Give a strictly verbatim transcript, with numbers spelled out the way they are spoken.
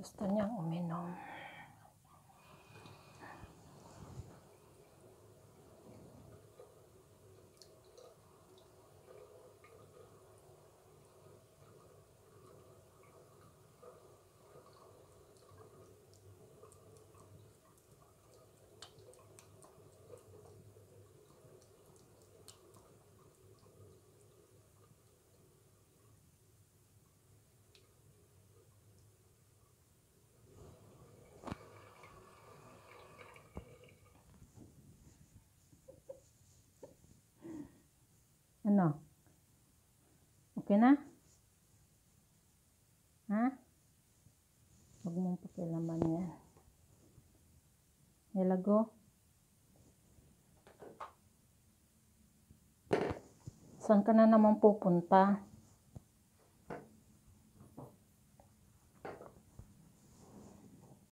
Gusto niyang uminom. Ano? Okay na? Ha? Huwag mong pakilaman yan. Nilago? Saan ka na naman pupunta?